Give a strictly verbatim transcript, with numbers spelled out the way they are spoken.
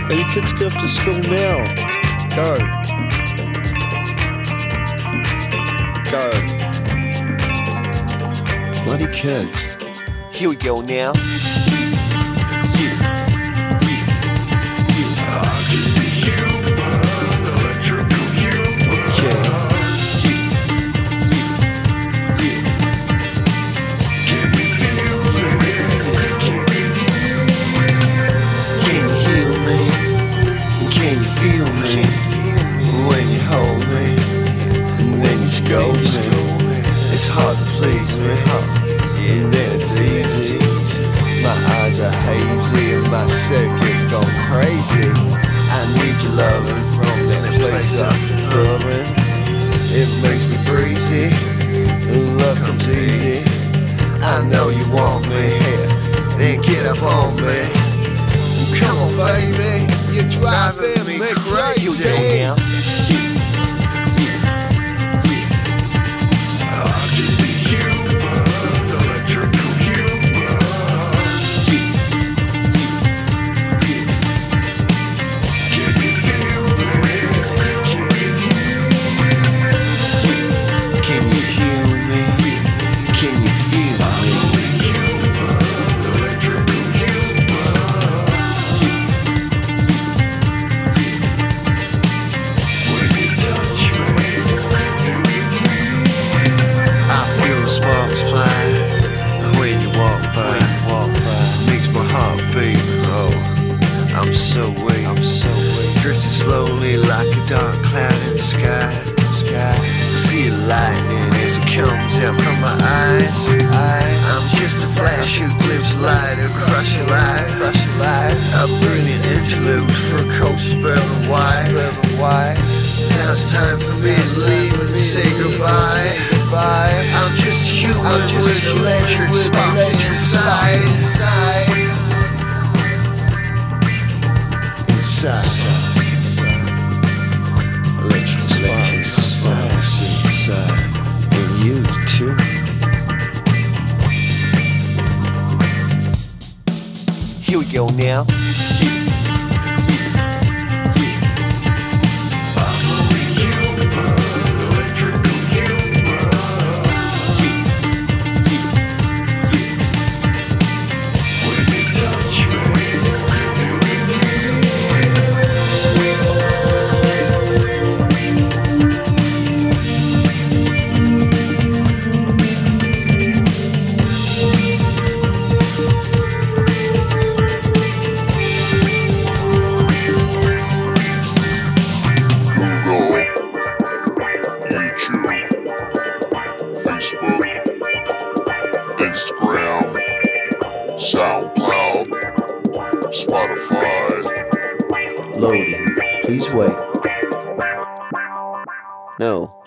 Are your kids go off to school now? Go. Go. Bloody kids. Here we go now. It's hard to please me, and then it's easy. My eyes are hazy and my circuit's gone crazy. I need your loving from that place up loving. It makes me breezy, and love comes easy. I know you want me, then get up on me. Come on baby, you're driving me crazy. Sparks fly when you walk by, walk by. Makes my heart beat. Oh, I'm so weak, I'm so weak. Drifting slowly like a dark cloud in the sky, sky. See the lightning as it comes out from my eyes, eyes. I'm just a flash who glimpses light across your life, across your life. A brilliant interlude for a cold suburban white, suburban white. Now it's time for me to leave and say goodbye. I'm just human, I'm just with electric sparks inside. Inside. Electric sparks inside. And you too. Here we go now. Instagram, SoundCloud, Spotify. Loading. Please wait. No.